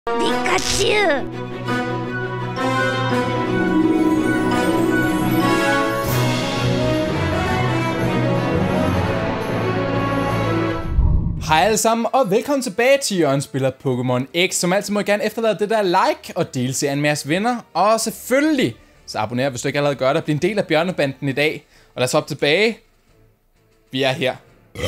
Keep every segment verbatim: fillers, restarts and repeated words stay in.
Pikachu! Hej alle sammen, og velkommen tilbage til Jørgen Spiller Pokémon X. Som altid må jeg gerne efterlade det der like og dele serien med jeres venner. Og selvfølgelig, så abonner, hvis du ikke allerede gør det, og bliv en del af bjørnebanden i dag. Og lad os op tilbage. Vi er her.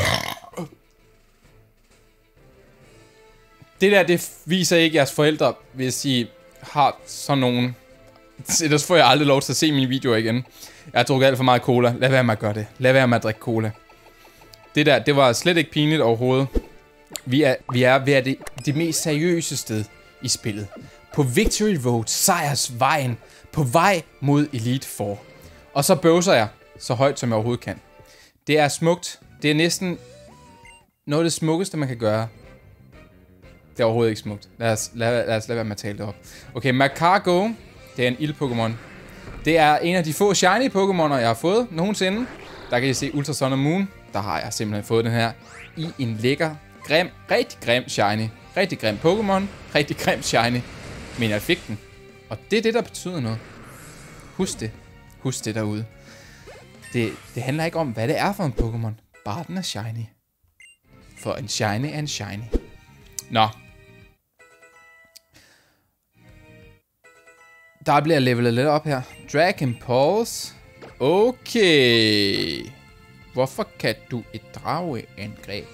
Det der, det viser ikke jeres forældre, hvis I har sådan nogen. Ellers får jeg aldrig lov til at se mine videoer igen. Jeg har drukket alt for meget cola. Lad være med at gøre det. Lad være med at drikke cola. Det der, det var slet ikke pinligt overhovedet. Vi er, vi er ved det, det mest seriøse sted i spillet. På Victory Road, sejrsvejen, på vej mod Elite Four. Og så bøvser jeg så højt, som jeg overhovedet kan. Det er smukt. Det er næsten noget af det smukkeste, man kan gøre. Det er overhovedet ikke smukt. Lad os lad, lad os lade være med at tale det op. Okay, Magcargo, det er en ild-Pokémon. Det er en af de få shiny Pokémoner, jeg har fået nogensinde. Der kan I se Ultra Sun og Moon. Der har jeg simpelthen fået den her i en lækker, grim, rigtig grim shiny. Rigtig grim Pokémon. Rigtig grim shiny. Men jeg fik den. Og det er det, der betyder noget. Husk det. Husk det derude. Det, det handler ikke om, hvad det er for en Pokémon. Bare den er shiny. For en shiny er en shiny. Nå. Der bliver levelet lidt op her. Dragon Pulse. Okay. Hvorfor kan du et drageangreb?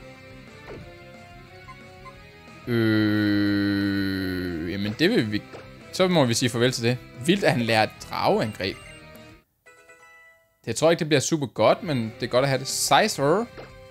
Øh... Jamen det vil vi... Så må vi sige farvel til det. Vildt at han lærer et drageangreb. Jeg tror ikke det bliver super godt, men det er godt at have det. Scizor.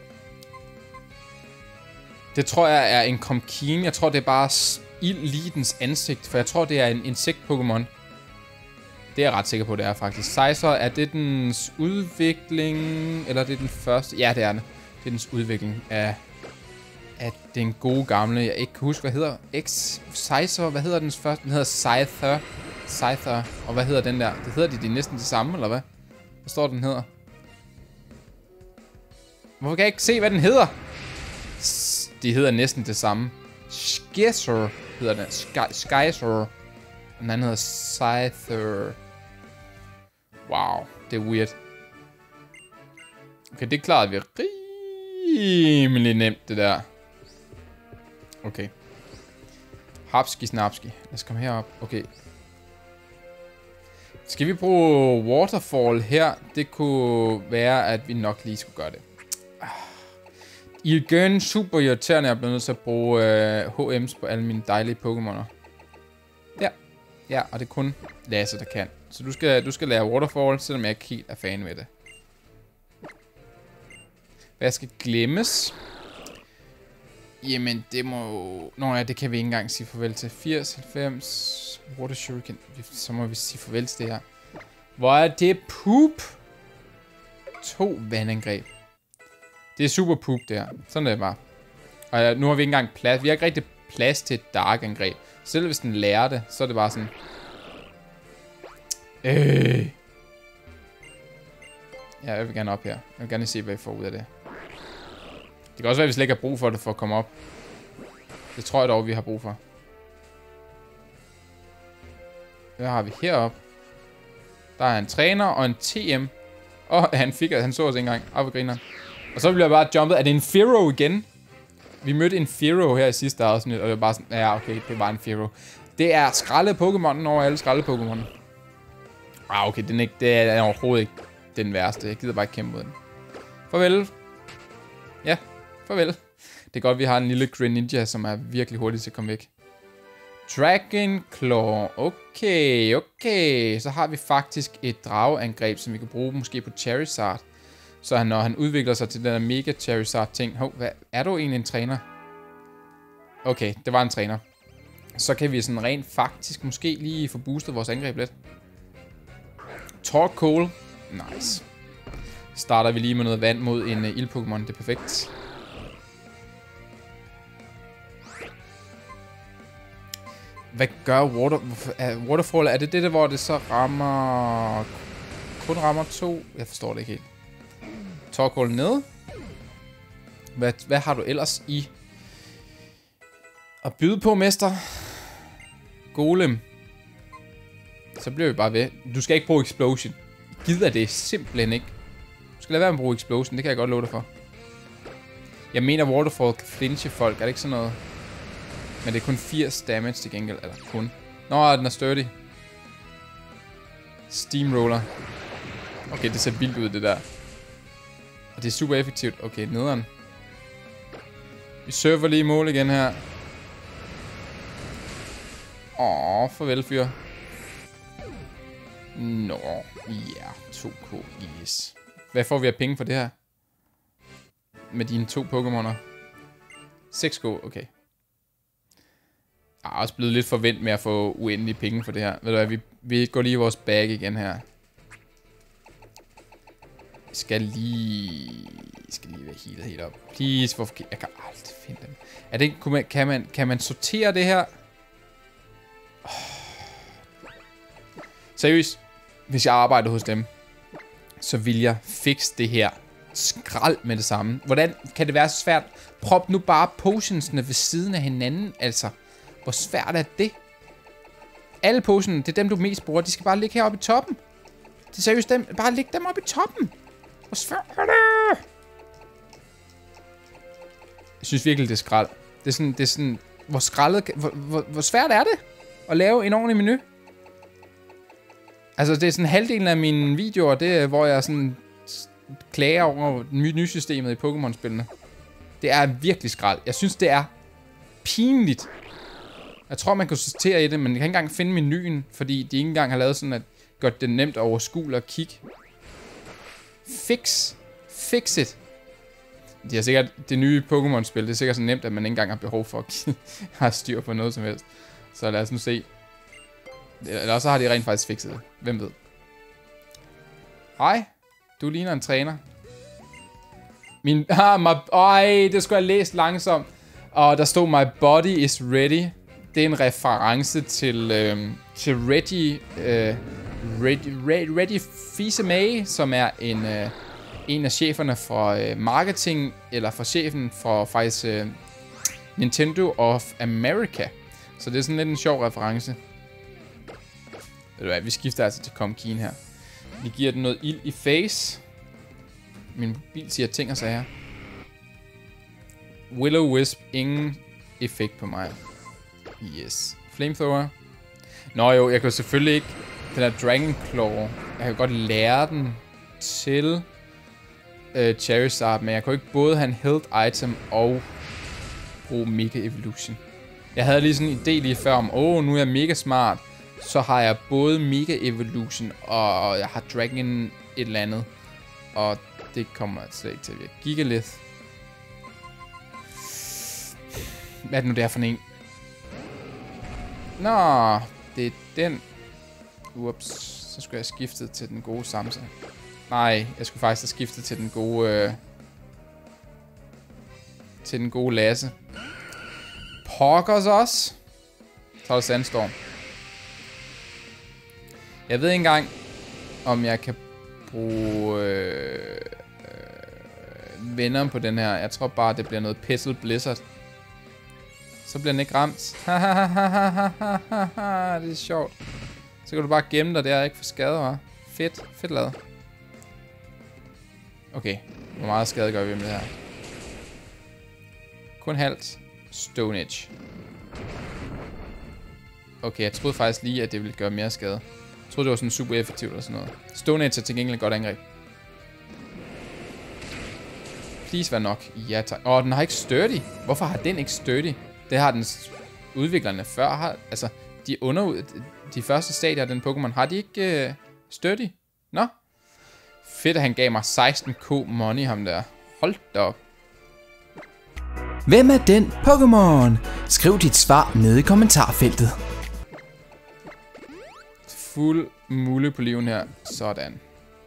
Det tror jeg er en Comkeen. Jeg tror det er bare ild lige dens ansigt. For jeg tror det er en insekt-Pokémon. Det er jeg ret sikker på, det er faktisk. Scizor, er det dens udvikling? Eller er det den første? Ja, det er det. Det er dens udvikling af, af den gode gamle. Jeg ikke kan huske, hvad hedder X. Scizor, hvad hedder dens første? Den hedder Scyther. Scyther. Og hvad hedder den der? Det hedder de, de er næsten det samme, eller hvad? Hvad står den hedder? Hvorfor kan jeg ikke se, hvad den hedder? De hedder næsten det samme. Scizor hedder den. Scizor. Den anden hedder Scyther. Wow, det er weird. Okay, det klarede vi rimelig nemt, det der. Okay. Hapski snapski. Lad os komme herop. Okay. Skal vi bruge Waterfall her? Det kunne være, at vi nok lige skulle gøre det. Igen, super irriterende. Jeg er blevet nødt til at bruge øh, H M's på alle mine dejlige Pokémoner. Der. Ja, og det er kun Lasse, der kan. Så du skal, du skal lære Waterfall, selvom jeg ikke helt er fan med det. Hvad skal glemmes? Jamen, det må... Nå ja, det kan vi ikke engang sige farvel til. firs, halvfems... Water Shuriken. Så må vi sige farvel til det her. Hvor er det poop? To vandangreb. Det er super poop, det her. Sådan er det bare. Og ja, nu har vi ikke engang plads. Vi har ikke rigtig plads til et dark angreb. Selv hvis den lærer det, så er det bare sådan... Øh. Ja, jeg vil gerne op her. Jeg vil gerne se, hvad vi får ud af det. Det kan også være, at vi slet ikke har brug for det for at komme op. Det tror jeg dog, vi har brug for. Hvad har vi heroppe? Der er en træner og en T M. Og han fik han så os ikke engang. Op og griner. Og så bliver jeg bare jumpet. Er det en Fearow igen? Vi mødte en Fearow her i sidste afsnit, og det var bare sådan, ja okay, det var en Fearow. Det er skraldet Pokémon over alle skraldet Pokémon. Ah okay, den er ikke, det er overhovedet ikke den værste. Jeg gider bare ikke kæmpe mod den. Farvel. Ja, farvel. Det er godt, vi har en lille Greninja, som er virkelig hurtig til at komme væk. Dragon Claw. Okay, okay. Så har vi faktisk et drageangreb, som vi kan bruge måske på Charizard. Så han, når han udvikler sig til den der Mega Charizard ting. Hov, hvad, er du egentlig en træner? Okay, det var en træner. Så kan vi sådan rent faktisk måske lige få boostet vores angreb lidt. Torkoal. Nice. Starter vi lige med noget vand mod en uh, ild-Pokémon. Det er perfekt. Hvad gør water, uh, Waterfall? Er det det der, hvor det så rammer... Kun rammer to? Jeg forstår det ikke helt. Torkoal ned. Hvad, hvad har du ellers i at byde på, mester? Golem. Så bliver vi bare ved. Du skal ikke bruge Explosion. Gider det simpelthen ikke. Du skal lade være med at bruge Explosion, det kan jeg godt love dig for. Jeg mener Waterfall kan flinche folk, er det ikke sådan noget? Men det er kun firs damage til gengæld, eller kun. Nå, den er sturdy. Steamroller. Okay, det ser vildt ud, det der. Og det er super effektivt. Okay, nederen. Vi surfer lige i mål igen her. Åh, farvel fyr. Nå, ja, to K, yes. Hvad får vi af penge for det her? Med dine to Pokémoner. seks K, okay. Jeg er også blevet lidt forvent med at få uendelige penge for det her. Ved du hvad, vi, vi går lige i vores bag igen her. Jeg skal lige... Jeg skal lige være healet helt op. Please, hvorfor... Jeg kan aldrig finde dem. Er det ikke... Kan man, kan man sortere det her? Oh. Seriøst. Hvis jeg arbejdede hos dem, så vil jeg fikse det her skrald med det samme. Hvordan kan det være så svært? Prop nu bare potionsene ved siden af hinanden, altså. Hvor svært er det? Alle potionene, det er dem, du mest bruger. De skal bare ligge heroppe i toppen. Det er seriøst dem. Bare læg dem oppe i toppen. Hvor svært er det? Jeg synes virkelig, det er skrald. Det er sådan, det er sådan, hvor skraldet... Hvor, hvor, hvor svært er det at lave en ordentlig menu? Altså, det er sådan halvdelen af mine videoer, det er, hvor jeg sådan klager over menusystemet i Pokémon-spillene. Det er virkelig skrald. Jeg synes, det er pinligt. Jeg tror, man kan sortere i det, men jeg kan ikke engang finde menuen, fordi de ikke engang har lavet sådan, at gøre det nemt over skule og kigge. Fix. Fix it. De har sikkert, det nye Pokémon-spil, det er sikkert så nemt, at man ikke engang har behov for at have styr på noget som helst. Så lad os nu se. Eller så har de rent faktisk fikset det. Hvem ved? Hej. Du ligner en træner. Min... Ah, my, øj, det skulle jeg læse langsomt. Og der stod, my body is ready. Det er en reference til, øh, til Reggie... Øh, Reggie, Reggie Fils-Aimé, som er en, øh, en af cheferne for øh, marketing, eller for chefen for faktisk øh, Nintendo of America. Så det er sådan lidt en sjov reference. Ved du hvad, vi skifter altså til Comkeen her. Vi giver den noget ild i face. Min mobil siger ting og sager. Will-O-Wisp, ingen effekt på mig. Yes. Flamethrower. Nå jo, jeg kan selvfølgelig ikke... Den der Dragon Claw. Jeg kan godt lære den til øh, Charizard, men jeg kan ikke både have en health item og bruge Mega Evolution. Jeg havde lige sådan en idé lige før om, åh, oh, nu er jeg mega smart. Så har jeg både Mega Evolution, og jeg har Dragon et eller andet. Og det kommer slet ikke til at virke. Gigalith. Hvad er det nu der for en? Nå, det er den. Ups, så skulle jeg skifte til den gode Samsa. Nej, jeg skulle faktisk have skiftet til den gode... Øh, til den gode Lasse. Pokkers også. Så er der Sandstorm. Jeg ved ikke engang, om jeg kan bruge øh, øh, venner på den her. Jeg tror bare, det bliver noget Pissel Blizzard. Så bliver den ikke ramt. Det er sjovt. Så kan du bare gemme dig der og ikke få skade, hva'? Fedt. Fedt lavet. Okay. Hvor meget skade gør vi med det her? Kun halvt. Stone Edge. Okay, jeg troede faktisk lige, at det ville gøre mere skade. Jeg troede, det var sådan super effektivt eller sådan noget. Stone Edge er til gengæld et godt angreb. Please vær nok. Ja, tak. Åh, den har ikke sturdy. Hvorfor har den ikke sturdy? Det har den udviklerne før. Har, altså, de under... De første stadier af den Pokémon, har de ikke uh, sturdy? Nå. Fedt, at han gav mig seksten K money, ham der. Hold da op. Hvem er den Pokémon? Skriv dit svar nede i kommentarfeltet. Fuld mulle på liven her. Sådan.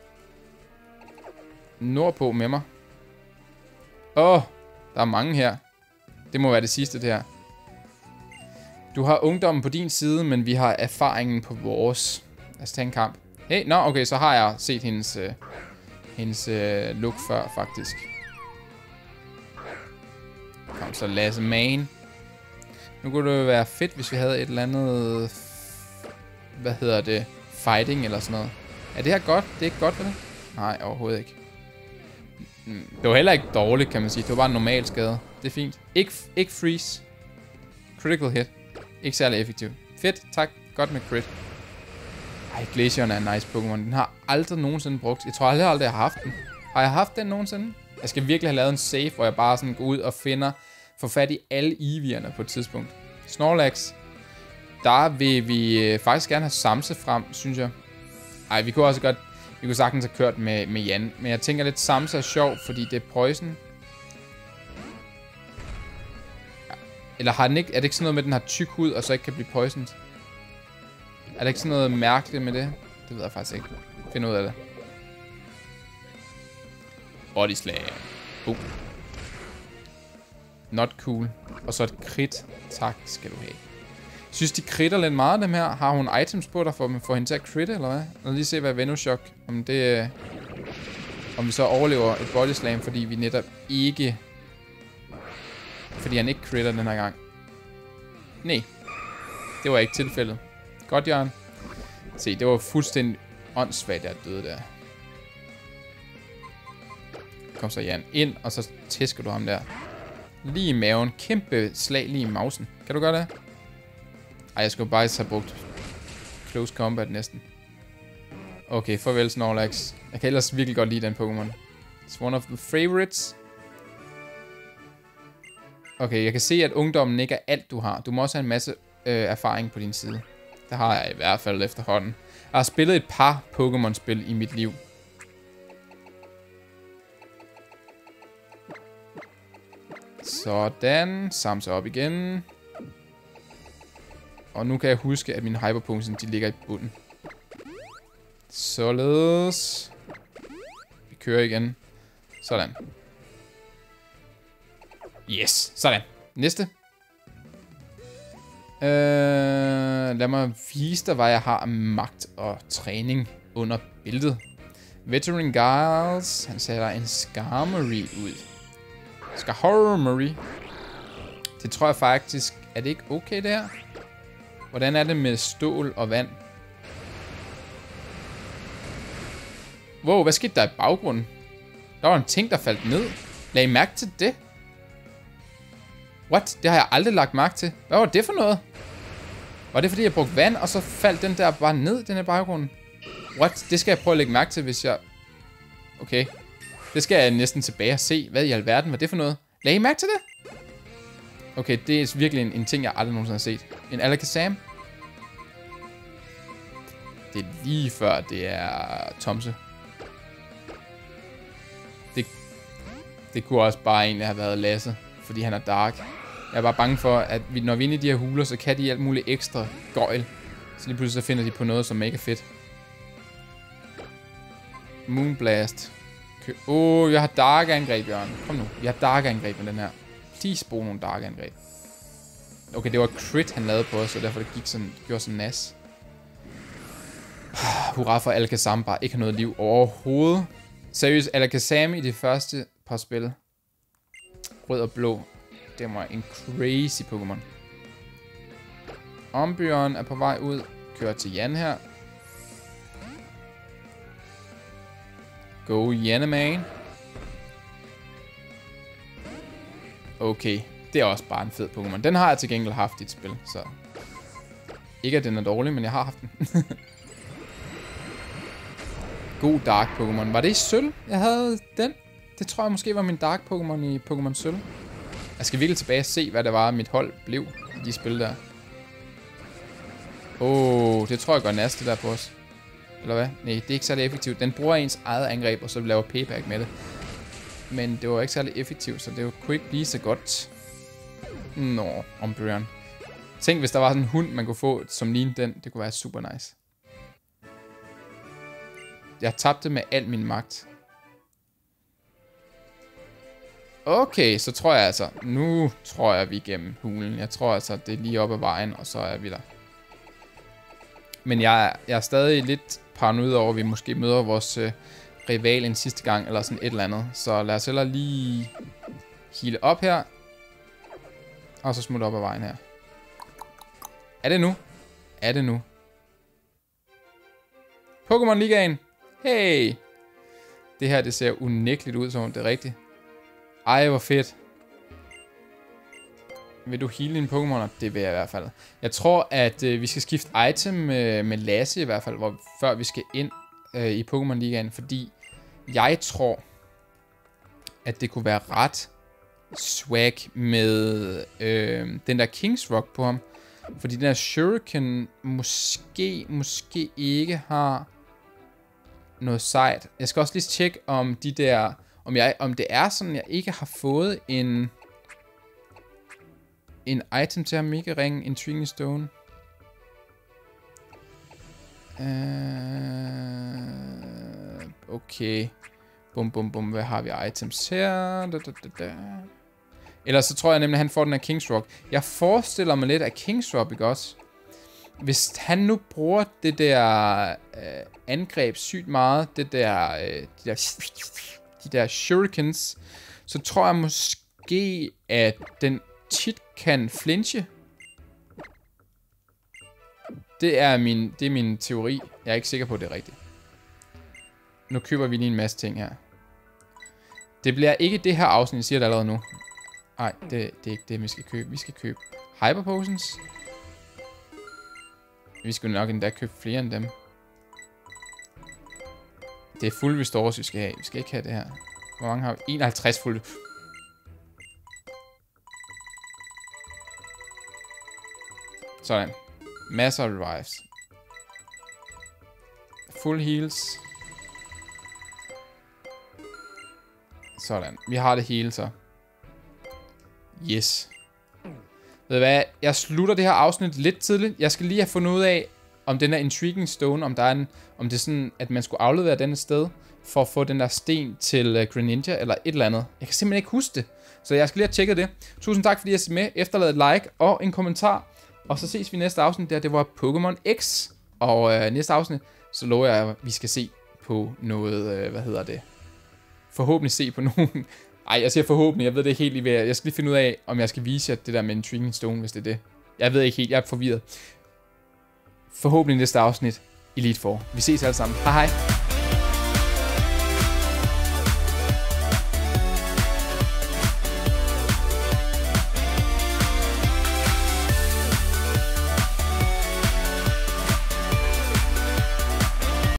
Nordpå med mig. Åh, oh, der er mange her. Det må være det sidste, det her. Du har ungdommen på din side, men vi har erfaringen på vores. Lad os tage en kamp. Hey, nå, okay, så har jeg set hendes, øh, hendes øh, look før, faktisk. Kom så, Lasse Man. Nu Nu kunne det være fedt, hvis vi havde et eller andet... Hvad hedder det? Fighting eller sådan noget. Er det her godt? Det er ikke godt for det? Nej, overhovedet ikke. Det var heller ikke dårligt, kan man sige. Det var bare en normal skade. Det er fint. Ikke, ikke freeze. Critical hit. Ikke særlig effektiv. Fedt, tak. Godt med crit. Ej, Glaceon er en nice Pokémon. Den har aldrig nogensinde brugt. Jeg tror aldrig, aldrig, jeg har haft den. Har jeg haft den nogensinde? Jeg skal virkelig have lavet en save, hvor jeg bare sådan går ud og finder, får fat i alle Eevee'erne på et tidspunkt. Snorlax. Der vil vi faktisk gerne have Samse frem, synes jeg. Ej, vi kunne også godt... Vi kunne sagtens have kørt med, med Jan. Men jeg tænker lidt, Samse er sjov, fordi det er poison. Ja. Eller har den ikke... Er det ikke sådan noget med, at den har tyk hud, og så ikke kan blive poisoned? Er det ikke sådan noget mærkeligt med det? Det ved jeg faktisk ikke. Find ud af det. Body slam. Boom. Not cool. Og så et crit. Tak skal du have. Jeg synes, de kritter lidt meget, dem her. Har hun items på dig, for at få hende til at critte, eller hvad? Lad os lige se, hvad Venoshock. Om det... Om vi så overlever et body slam, fordi vi netop ikke... Fordi han ikke critter den her gang. Nej. Det var ikke tilfældet. Godt, Jørgen. Se, det var fuldstændig åndssvagt, jeg døde der. Kom så, Jan, ind, og så tæsker du ham der. Lige i maven. Kæmpe slag lige i mausen. Kan du gøre det? Ej, jeg skulle bare have brugt close combat næsten. Okay, farvel Snorlax. Jeg kan ellers virkelig godt lide den Pokémon. It's one of the favorites. Okay, jeg kan se, at ungdommen ikke er alt, du har. Du må også have en masse øh, erfaring på din side. Det har jeg i hvert fald efterhånden. Jeg har spillet et par Pokémon-spil i mit liv. Sådan. Samse op igen. Og nu kan jeg huske, at mine hyperpotions, de ligger i bunden. Således. Vi kører igen. Sådan. Yes. Sådan. Næste. Øh, lad mig vise dig, hvad jeg har af magt og træning under bæltet. Veteran Giles. Han sætter en Skarmory ud. Skarmory. Det tror jeg faktisk... Er det ikke okay der? Hvordan er det med stål og vand? Wow, hvad skete der i baggrunden? Der var en ting, der faldt ned. Lag I mærke til det? What? Det har jeg aldrig lagt mærke til. Hvad var det for noget? Var det fordi, jeg brugte vand, og så faldt den der bare ned, den her baggrunden? What? Det skal jeg prøve at lægge mærke til, hvis jeg... Okay. Det skal jeg næsten tilbage og se. Hvad i alverden var det for noget? Lag I mærke til det? Okay, det er virkelig en, en ting, jeg aldrig nogensinde har set. En Alakazam. Det er lige før, det er Tomse. Det, det kunne også bare egentlig have været Lasse, fordi han er dark. Jeg er bare bange for, at vi, når vi er inde i de her huler, så kan de alt muligt ekstra gøjl. Så lige pludselig så finder de på noget, som er mega fedt. Moonblast. Åh, oh, jeg har dark angreb, Jørgen. Kom nu, jeg har dark angreb med den her. Please brug nogle dark angreb. Okay, det var crit, han lavede på os, og derfor det gik sådan, gjorde sådan nas. Hurra for Alakazam bare ikke har noget liv overhovedet. Seriøst, Alakazam i det første par spil. Rød og blå. Det var en crazy Pokémon. Umbreon er på vej ud. Kører til Jan her. Go Yaneman. Okay, det er også bare en fed Pokémon. Den har jeg til gengæld haft i et spil, så... Ikke at den er dårlig, men jeg har haft den. God Dark Pokémon. Var det i sølv, jeg havde den? Det tror jeg måske var min Dark Pokémon i Pokémon Sølv. Jeg skal virkelig tilbage og se, hvad det var, mit hold blev i de spil der. Åh, oh, det tror jeg går næste der på os. Eller hvad? Nej, det er ikke særlig effektivt. Den bruger ens eget angreb, og så laver payback med det. Men det var ikke særlig effektivt, så det kunne ikke blive så godt. Nå, Umbreon. Tænk, hvis der var sådan en hund, man kunne få som lignede den. Det kunne være super nice. Jeg tabte med al min magt. Okay, så tror jeg altså... Nu tror jeg, vi er igennem hulen. Jeg tror altså, det er lige oppe ad vejen, og så er vi der. Men jeg, jeg er stadig lidt paranoid over, at vi måske møder vores øh, rival en sidste gang, eller sådan et eller andet. Så lad os hellere lige heale op her. Og så smutte op ad vejen her. Er det nu? Er det nu? Pokémon Ligaen. Hey! Det her, det ser unægteligt ud, som det er rigtigt. Ej, hvor fedt. Vil du heale dine Pokémoner? Det vil jeg i hvert fald. Jeg tror, at øh, vi skal skifte item med, med Lasse i hvert fald, hvor, før vi skal ind øh, i Pokémon Ligaen, fordi jeg tror, at det kunne være ret swag med øh, den der King's Rock på ham. Fordi den der Shuriken måske, måske ikke har noget sejt. Jeg skal også lige tjekke om de der, om, jeg, om det er sådan, jeg ikke har fået en, en item til ham, Mega Ring, Intriguing Stone. Uh, okay. Bum, bum, bum. Hvad har vi items her? Da, da, da, da. Ellers så tror jeg nemlig, at han får den af King's Rock. Jeg forestiller mig lidt af King's Rock, ikke også? Hvis han nu bruger det der øh, angreb sygt meget, det der, øh, de der, de der shurikens, så tror jeg måske, at den tit kan flinche. Det er min, det er min teori. Jeg er ikke sikker på, at det er rigtigt. Nu køber vi lige en masse ting her. Det bliver ikke det her afsnit, jeg siger det allerede nu. Nej, det, det er ikke det, vi skal købe. Vi skal købe Hyper Potions. Vi skulle nok endda købe flere end dem. Det er fuld restores, vi skal have. Vi skal ikke have det her. Hvor mange har vi? enoghalvtreds fulde. Sådan. Masser af revives. Full heals. Sådan. Vi har det hele så. Yes. Ved du hvad? Jeg slutter det her afsnit lidt tidligt. Jeg skal lige have fundet ud af, om den der Intriguing Stone, om der er en, om det er sådan, at man skulle aflevere den et sted, for at få den der sten til uh, Greninja, eller et eller andet. Jeg kan simpelthen ikke huske det. Så jeg skal lige have tjekket det. Tusind tak, fordi I er med. Efterlad et like og en kommentar. Og så ses vi i næste afsnit der. Det var Pokémon X. Og uh, næste afsnit, så lover jeg, at vi skal se på noget, uh, hvad hedder det? Forhåbentlig se på nogen... Ej, jeg siger forhåbentlig, jeg ved det ikke helt lige. Jeg skal lige finde ud af, om jeg skal vise jer det der med Intriguing Stone, hvis det er det. Jeg ved ikke helt, jeg er forvirret. Forhåbentlig næste afsnit, Elite Four. Vi ses alle sammen. Hej hej.